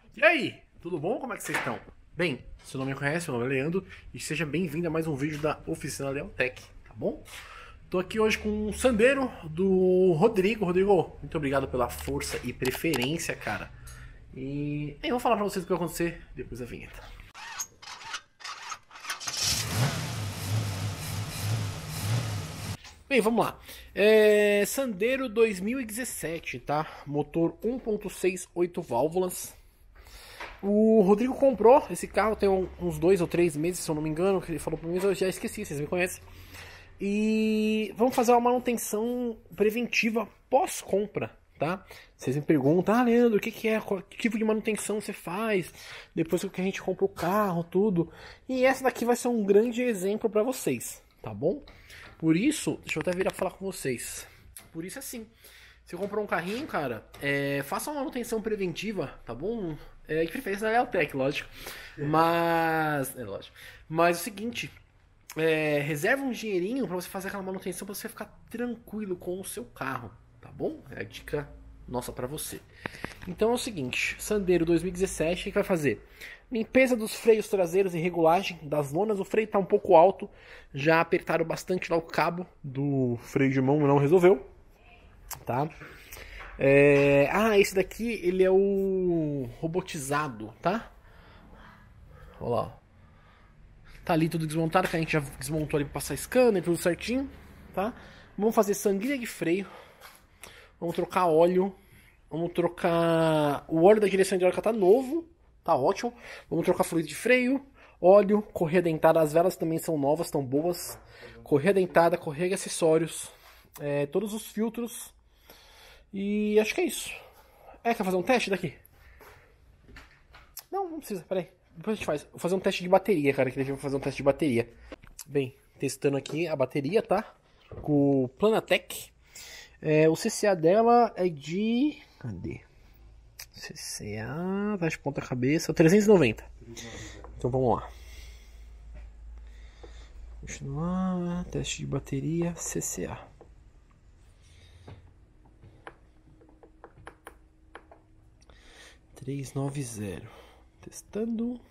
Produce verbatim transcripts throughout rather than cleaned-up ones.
E aí, tudo bom? Como é que vocês estão? Bem, se não me conhece, meu nome é Leandro e seja bem-vindo a mais um vídeo da Oficina Leontech, tá bom? Tô aqui hoje com o sandeiro do Rodrigo. Rodrigo, muito obrigado pela força e preferência, cara. E eu vou falar pra vocês o que vai acontecer depois da vinheta. Bem, vamos lá. É, Sandero dois mil e dezessete, tá? Motor um ponto seis, oito válvulas. O Rodrigo comprou esse carro tem uns dois ou três meses, se eu não me engano, que ele falou pra mim, mas eu já esqueci, vocês me conhecem. E vamos fazer uma manutenção preventiva pós-compra, tá? Vocês me perguntam, ah, Leandro, o que, que é? Que tipo de manutenção você faz depois que a gente compra o carro, tudo? E essa daqui vai ser um grande exemplo pra vocês, tá bom? Por isso, deixa eu até vir a falar com vocês. Por isso, assim, se comprou um carrinho, cara, é, faça uma manutenção preventiva, tá bom? É, de preferência da Leontech, lógico. Mas, é lógico. Mas é o seguinte, é, reserva um dinheirinho pra você fazer aquela manutenção pra você ficar tranquilo com o seu carro, tá bom? É a dica nossa pra você. Então é o seguinte, Sandero dois mil e dezessete, o que vai fazer? Limpeza dos freios traseiros e regulagem das lonas. O freio está um pouco alto. Já apertaram bastante lá o cabo do freio de mão, não resolveu. Tá? É... Ah, esse daqui ele é o robotizado, tá? Olha lá. Tá ali tudo desmontado, que a gente já desmontou ali para passar scanner, tudo certinho, tá? Vamos fazer sanguinha de freio. Vamos trocar óleo. Vamos trocar... O óleo da direção hidráulica tá novo. Tá ótimo. Vamos trocar fluido de freio, óleo, correia dentada. As velas também são novas, estão boas. Correia dentada, correia de acessórios. É, todos os filtros. E acho que é isso. É, quer fazer um teste daqui? Não, não precisa, peraí. Depois a gente faz. Vou fazer um teste de bateria, cara. Que a gente vai fazer um teste de bateria. Bem, testando aqui a bateria, tá? Com o Planatec. É, o C C A dela é de... Cadê? C C A, vai de ponta cabeça, trezentos e noventa. Então vamos lá. Continuar, teste de bateria, C C A. trezentos e noventa. Testando.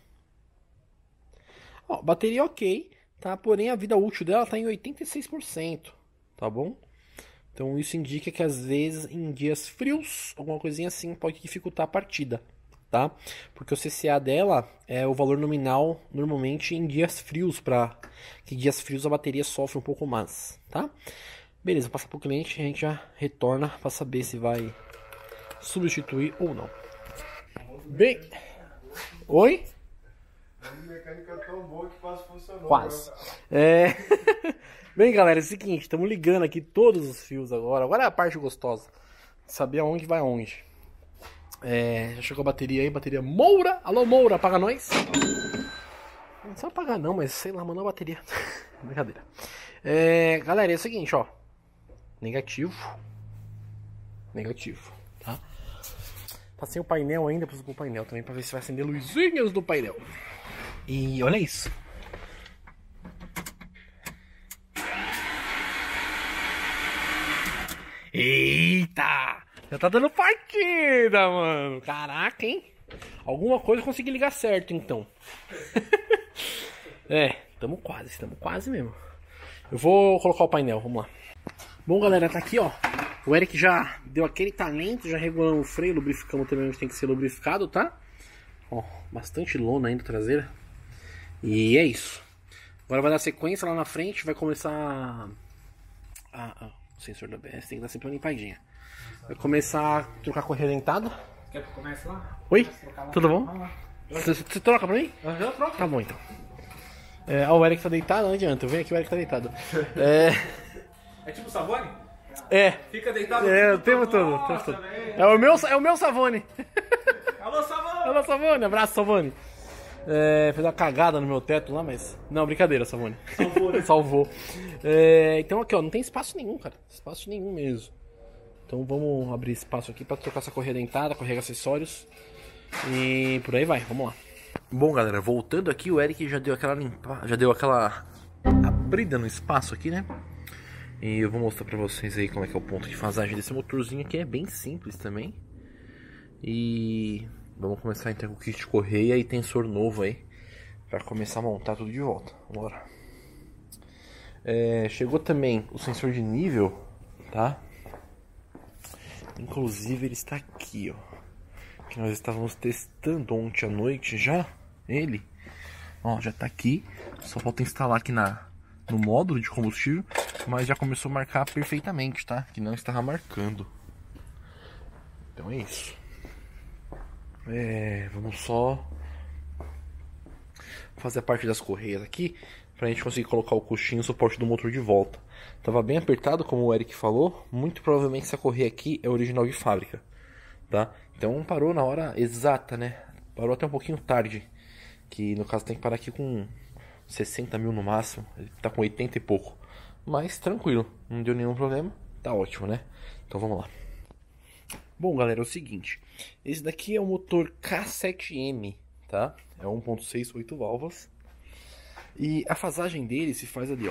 Ó, bateria ok, tá? Porém a vida útil dela tá em oitenta e seis por cento, tá bom? Então isso indica que às vezes em dias frios, alguma coisinha assim pode dificultar a partida, tá? Porque o C C A dela é o valor nominal normalmente em dias frios, para que dias frios a bateria sofre um pouco mais, tá? Beleza, passa para o cliente e a gente já retorna para saber se vai substituir ou não. Bem, oi? A mecânica é tão boa que quase funcionou. Quase. É... Bem, galera, é o seguinte, estamos ligando aqui todos os fios agora. Agora é a parte gostosa. Saber aonde vai aonde. É, já chegou a bateria aí, bateria Moura. Alô, Moura, apaga nós. Não precisa apagar não, mas sei lá, mandou a bateria. Brincadeira. É, galera, é o seguinte, ó. Negativo. Negativo, tá? Tá sem o painel ainda, preciso pôr o painel também pra ver se vai acender luzinhas do painel. E olha isso. Eita! Já tá dando partida, mano. Caraca, hein? Alguma coisa eu consegui ligar certo, então. É, tamo quase, tamo quase mesmo. Eu vou colocar o painel, vamos lá. Bom, galera, tá aqui, ó. O Eric já deu aquele talento, já regulamos o freio, lubrificamos também onde tem que ser lubrificado, tá? Ó, bastante lona ainda traseira. E é isso. Agora vai dar sequência lá na frente, vai começar a... a, a... O sensor da A B S tem que dar sempre uma limpadinha. Vai começar a trocar a correia dentada. Quer que eu comece lá? Oi? Lá. Tudo bom? Você, você troca pra mim? Eu já troco. Tá bom então. É, ó, o Eric tá deitado, não adianta. Eu venho aqui, o Eric tá deitado. É, É tipo Savone? é, Fica deitado é o tempo todo. todo. o Nossa, tempo todo. velho. É o meu, é o meu Savone. Alô, Savone! Alô, Savone, abraço, Savone. É, fez uma cagada no meu teto lá, mas... Não, brincadeira, Savone. Salvou, né? Salvou. É, então aqui, ó, não tem espaço nenhum, cara. Espaço nenhum mesmo. Então vamos abrir espaço aqui pra trocar essa correia dentada, correia de acessórios. E por aí vai, vamos lá. Bom, galera, voltando aqui, o Eric já deu aquela limpa... Já deu aquela abrida no espaço aqui, né? E eu vou mostrar pra vocês aí como é que é o ponto de fasagem desse motorzinho aqui. É bem simples também. E... vamos começar então com o kit de correia e tensor novo aí, para começar a montar tudo de volta. Bora. É, chegou também o sensor de nível, tá? Inclusive ele está aqui, ó. Que nós estávamos testando ontem à noite já. Ele, ó, já está aqui. Só falta instalar aqui na, no módulo de combustível, mas já começou a marcar perfeitamente, tá? Que não estava marcando. Então é isso. É, vamos só fazer a parte das correias aqui, pra gente conseguir colocar o coxinho e o suporte do motor de volta. Tava bem apertado, como o Eric falou. Muito provavelmente essa correia aqui é original de fábrica, tá? Então parou na hora exata, né? Parou até um pouquinho tarde, que no caso tem que parar aqui com sessenta mil no máximo. Ele tá com oitenta e pouco, mas tranquilo, não deu nenhum problema. Tá ótimo, né? Então vamos lá. Bom, galera, é o seguinte. Esse daqui é o motor K sete M, tá? É um ponto seis, oito válvulas. E a fasagem dele se faz ali, ó.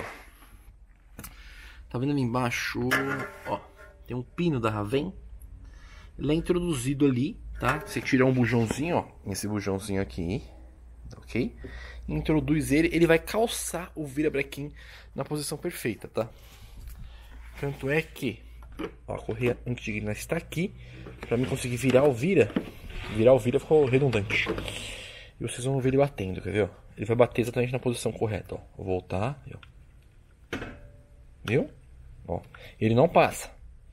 Tá vendo ali embaixo? Ó, tem um pino da Raven. Ele é introduzido ali, tá? Você tira um bujãozinho, ó. Esse bujãozinho aqui, ok? Introduz ele, ele vai calçar o virabrequim na posição perfeita, tá? Tanto é que, ó, a correia antiga está aqui. Pra mim conseguir virar o vira, virar o vira ficou redundante. E vocês vão ver ele batendo, quer ver? Ó? Ele vai bater exatamente na posição correta, ó. Vou voltar, ó. Viu? Ó, ele não passa.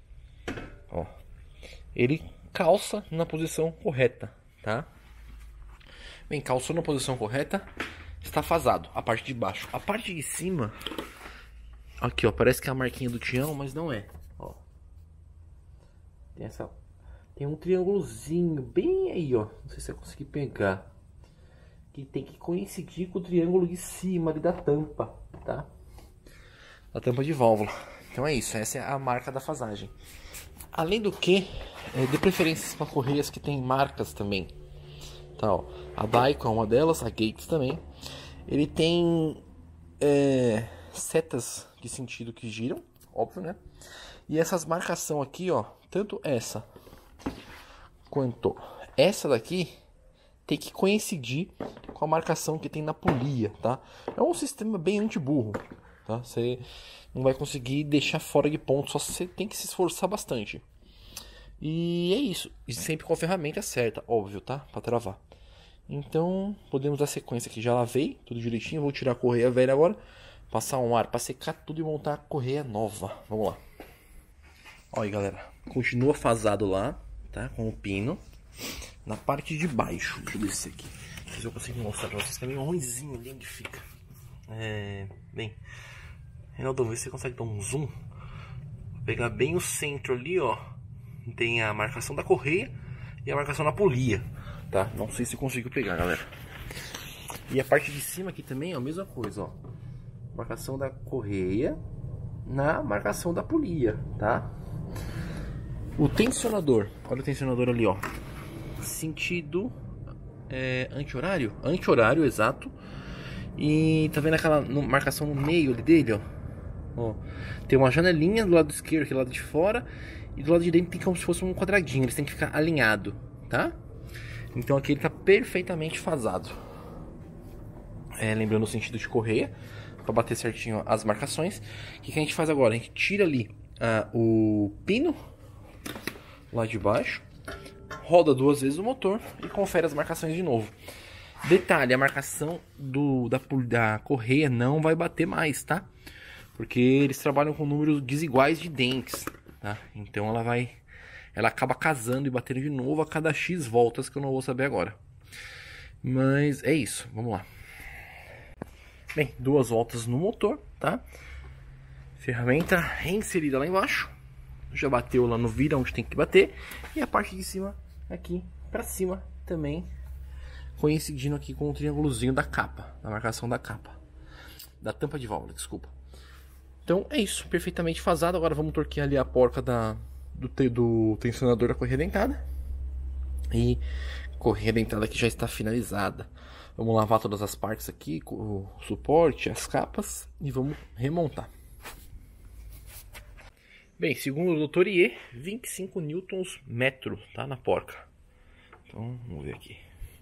Ó, ele calça na posição correta, tá? Bem, calçou na posição correta, está fasado, a parte de baixo. A parte de cima, aqui, ó, parece que é a marquinha do Tião, mas não é. Ó, tem essa, tem um triângulozinho bem aí, ó. Não sei se eu consegui pegar. Que tem que coincidir com o triângulo de cima ali da tampa, tá? A tampa de válvula. Então é isso, essa é a marca da fasagem. Além do que, é, de preferência para correias que tem marcas também. Tá, ó, a Daico é uma delas, a Gates também. Ele tem é, setas de sentido que giram, óbvio, né? E essas marcação aqui, ó, tanto essa quanto essa daqui tem que coincidir com a marcação que tem na polia, tá? É um sistema bem anti-burro, tá? Você não vai conseguir deixar fora de ponto, só você tem que se esforçar bastante. E é isso, e sempre com a ferramenta certa, óbvio, tá? Pra travar. Então, podemos dar sequência aqui. Já lavei tudo direitinho, vou tirar a correia velha agora, passar um ar pra secar tudo e montar a correia nova. Vamos lá. Olha aí, galera, continua fasado lá, tá? Com o pino. Na parte de baixo, deixa eu descer aqui. Não sei se eu consigo mostrar pra vocês também ruimzinho ali onde fica. É... Bem, Reinaldo, vê se você consegue dar um zoom. Vou pegar bem o centro ali, ó. Tem a marcação da correia e a marcação na polia, tá? Não sei se consigo pegar, galera. E a parte de cima aqui também é a mesma coisa, ó. Marcação da correia na marcação da polia, tá? O tensionador, olha o tensionador ali, ó. Sentido é, anti-horário, anti-horário, exato. E tá vendo aquela no, marcação no meio ali dele, ó? Ó, tem uma janelinha do lado esquerdo, aqui do lado de fora, e do lado de dentro tem como se fosse um quadradinho. Eles têm que ficar alinhado, tá? Então aqui ele tá perfeitamente fasado. É, lembrando o sentido de correia, para bater certinho as marcações. O que, que a gente faz agora? A gente tira ali ah, o pino lá de baixo, roda duas vezes o motor e confere as marcações de novo. Detalhe, a marcação do, da, da correia não vai bater mais, tá? Porque eles trabalham com números desiguais de dentes, tá? Então ela vai, ela acaba casando e batendo de novo a cada X voltas, que eu não vou saber agora. Mas é isso, vamos lá. Bem, duas voltas no motor, tá? Ferramenta reinserida lá embaixo. Já bateu lá no vira onde tem que bater. E a parte de cima aqui pra cima também, coincidindo aqui com o triângulozinho da capa, da marcação da capa, da tampa de válvula, desculpa. Então é isso, perfeitamente fasado. Agora vamos torquear ali a porca da, do, do tensionador da correia dentada. E a correia dentada aqui já está finalizada. Vamos lavar todas as partes aqui, o suporte, as capas, e vamos remontar. Bem, segundo o doutor Iê, vinte e cinco newtons metro, tá, na porca. Então, vamos ver aqui.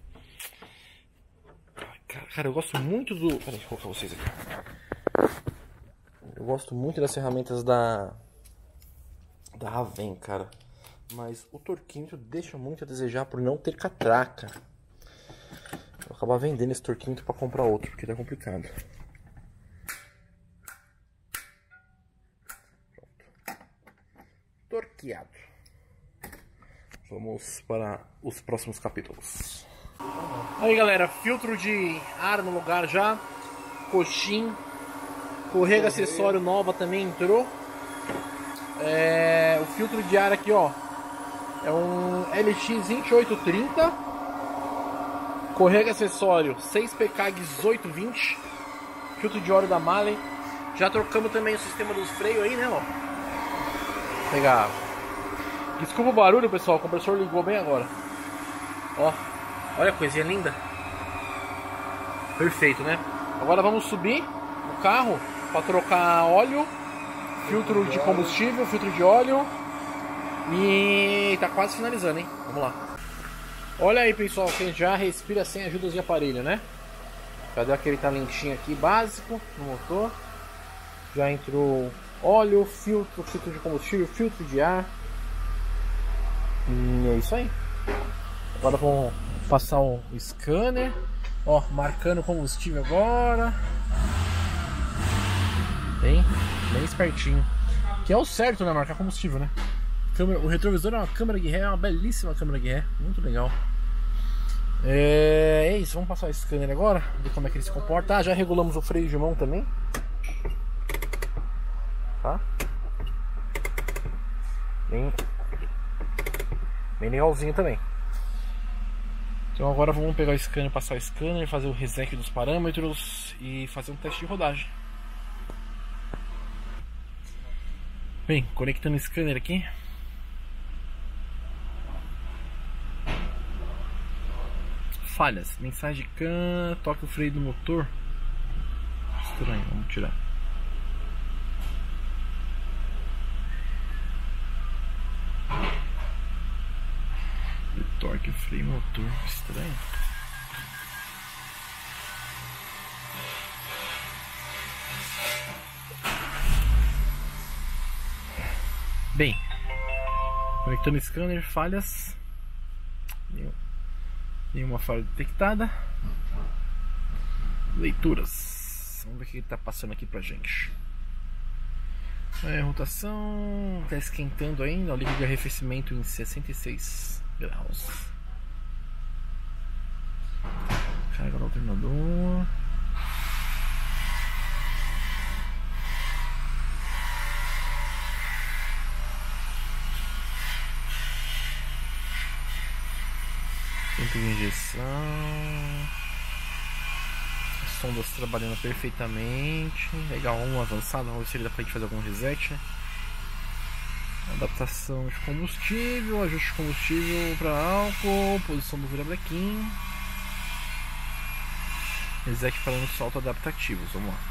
Cara, cara, eu gosto muito do... Peraí, deixa eu colocar vocês aqui. Eu gosto muito das ferramentas da... Da Raven, cara. Mas o torquímetro deixa muito a desejar por não ter catraca. Vou acabar vendendo esse torquímetro pra comprar outro, porque tá complicado. Pronto. Torqueado. Vamos para os próximos capítulos. Aí galera, filtro de ar no lugar já. Coxim. Correia acessório nova também entrou. É, o filtro de ar aqui, ó, é um L X vinte e oito trinta. Correia acessório seis P K dezoito vinte. Filtro de óleo da Malen. Já trocamos também o sistema dos freios aí, né, ó. Vou pegar. Desculpa o barulho, pessoal, o compressor ligou bem agora. Ó, olha a coisinha linda. Perfeito, né? Agora vamos subir no carro para trocar óleo, filtro de combustível, filtro de óleo. E tá quase finalizando, hein? Vamos lá. Olha aí, pessoal, quem já respira sem ajudas de aparelho, né? Já deu aquele talentinho aqui básico no motor. Já entrou óleo, filtro, filtro de combustível, filtro de ar. E é isso aí. Agora vamos passar o scanner. Ó, marcando o combustível agora. Bem, bem espertinho. Que é o certo, né? Marcar combustível, né? Câmera, o retrovisor é uma câmera de ré, é uma belíssima câmera de ré. Muito legal. É, é isso, vamos passar o scanner agora. Ver como é que ele se comporta. Ah, já regulamos o freio de mão também. Tá? Bem, bem legalzinho também. Então agora vamos pegar o scanner, passar o scanner, fazer o reset dos parâmetros e fazer um teste de rodagem. Bem, conectando o scanner aqui. Falhas, mensagem de can, toque o freio do motor. Estranho, vamos tirar. Torque o freio motor, estranho. Bem, conectando o scanner, falhas. Nenhuma falha detectada. Leituras. Vamos ver o que está passando aqui pra gente. É, rotação. Está esquentando ainda. O líquido de arrefecimento em sessenta e seis graus. Carga do alternador. Tempo de injeção. As sondas trabalhando perfeitamente. Legal, um avançado. Vamos ver se ele dá pra gente fazer algum reset. Adaptação de combustível. Ajuste de combustível para álcool. Posição do virabrequim. Reset para salto adaptativos. Vamos lá.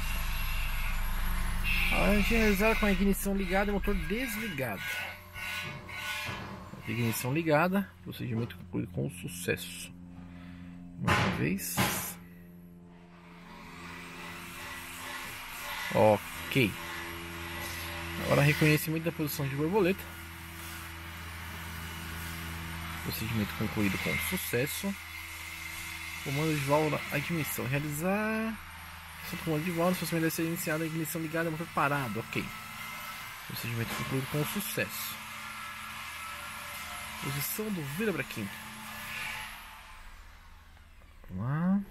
A gente realizar com a ignição ligada e motor desligado. Ignição ligada, procedimento concluído com sucesso. Mais uma vez. Ok. Agora reconhecimento da posição de borboleta. Procedimento concluído com sucesso. Comando de válvula, admissão. Realizar. Comando de válvula, se você ser iniciado, a ignição ligada, motor parado. Ok. Procedimento concluído com sucesso. Posição do virabrequim. Vamos lá.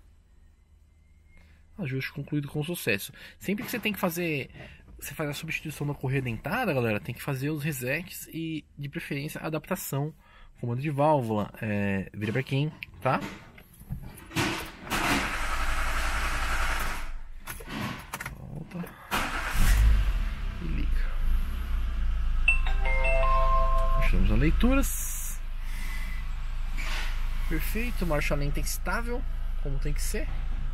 Ajuste concluído com sucesso. Sempre que você tem que fazer, você faz a substituição da correia dentada, galera, tem que fazer os resets e, de preferência, a adaptação. Comando de válvula, é, virabrequim, tá? Volta e liga. Achamos as leituras. Perfeito, marcha lenta estável, como tem que ser.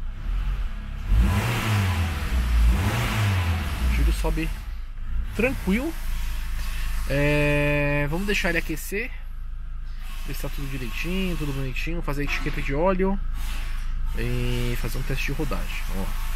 O giro sobe tranquilo. É, vamos deixar ele aquecer. ver se tá tudo direitinho, tudo bonitinho, fazer a etiqueta de óleo e fazer um teste de rodagem. Ó.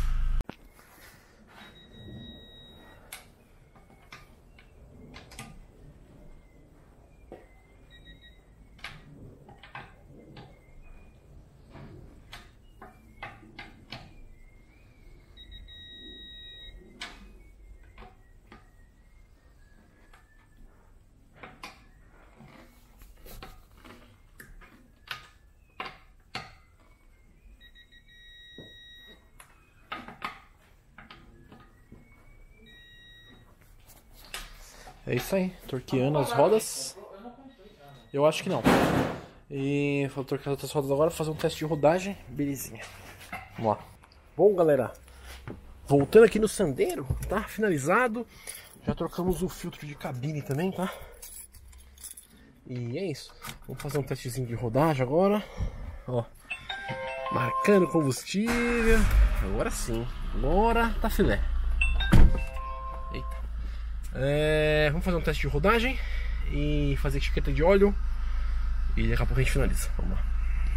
É isso aí, torqueando as rodas. Eu acho que não. E vou torquear as outras rodas agora, fazer um teste de rodagem. Belezinha. Vamos lá. Bom, galera, voltando aqui no Sandero, tá? Finalizado. Já trocamos o filtro de cabine também, tá? E é isso. Vamos fazer um testezinho de rodagem agora. Ó. Marcando combustível. Agora sim. Bora, tá filé. Eita. É, vamos fazer um teste de rodagem e fazer etiqueta de óleo e daqui a pouco a gente finaliza. Vamos lá.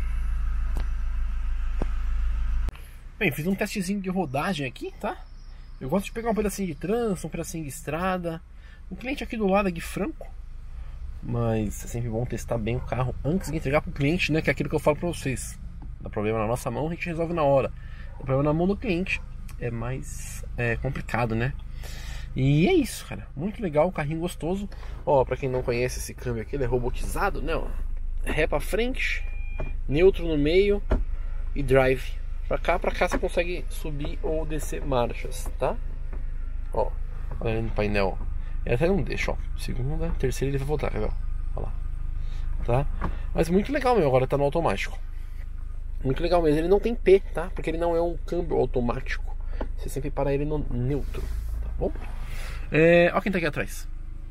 Bem, fiz um testezinho de rodagem aqui, tá? Eu gosto de pegar um pedacinho de trânsito, um pedacinho de estrada. O cliente aqui do lado é de Franco, mas é sempre bom testar bem o carro antes de entregar pro cliente, né? Que é aquilo que eu falo pra vocês. Dá problema na nossa mão, a gente resolve na hora. Dá problema na mão do cliente, é mais é, complicado, né? E é isso, cara. Muito legal, carrinho gostoso. Ó, pra quem não conhece esse câmbio aqui, ele é robotizado, né? Ó, ré pra frente, neutro no meio e drive. Pra cá, pra cá você consegue subir ou descer marchas, tá? Ó, olha aí no painel. Ele até não deixa, ó. Segunda, terceira ele vai voltar, quer ver? Olha lá. Tá? Mas muito legal mesmo, agora tá no automático. Muito legal mesmo. Ele não tem P, tá? Porque ele não é um câmbio automático. Você sempre para ele no neutro, tá bom? É, olha quem tá aqui atrás.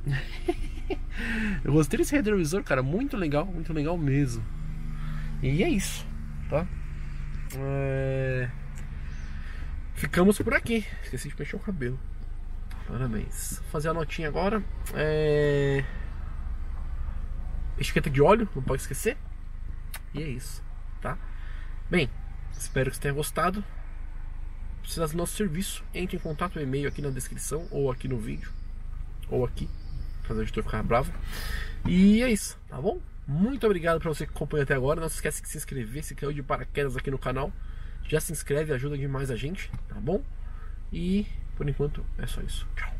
Eu gostei desse retrovisor, cara. Muito legal, muito legal mesmo. E é isso, tá? É... Ficamos por aqui. Esqueci de mexer o cabelo. Parabéns. Vou fazer a notinha agora. É... Etiqueta de óleo, não pode esquecer. E é isso, tá? Bem, espero que você tenha gostado. Se precisar do nosso serviço, entre em contato, o e-mail aqui na descrição, ou aqui no vídeo, ou aqui, fazer o editor ficar bravo. E é isso, tá bom? Muito obrigado para você que acompanhou até agora. Não se esquece de se inscrever, se caiu de paraquedas aqui no canal. Já se inscreve, ajuda demais a gente, tá bom? E por enquanto é só isso. Tchau.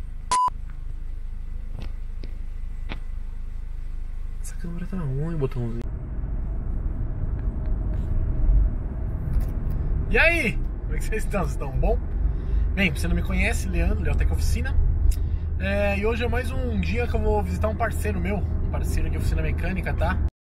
Essa câmera tá ruim, botãozinho. E aí? Como é que vocês estão? Vocês estão bom? Bem, você não me conhece, Leandro, Leotec Oficina. É, e hoje é mais um dia que eu vou visitar um parceiro meu, um parceiro de oficina mecânica, tá?